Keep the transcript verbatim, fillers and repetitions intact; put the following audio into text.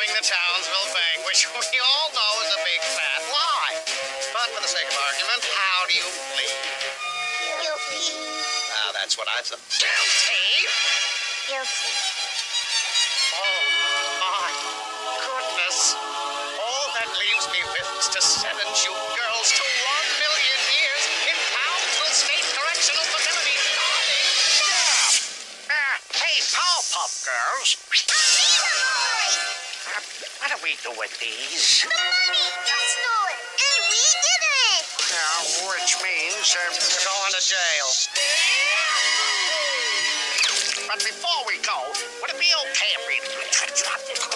holding the Townsville Bank, which we all know is a big fat lie. But for the sake of argument, how do you plead? Guilty. Ah, that's what I said. Guilty? Guilty. Oh, my goodness. All that leaves me with is to sentence you girls to one million years in Townsville State Correctional Facility. Yeah. Uh, hey, Powerpuff Girls. Uh, what do we do with these? The money you stole it, and we did it. Yeah, which means uh, we're going to jail. But before we go, would it be okay if we...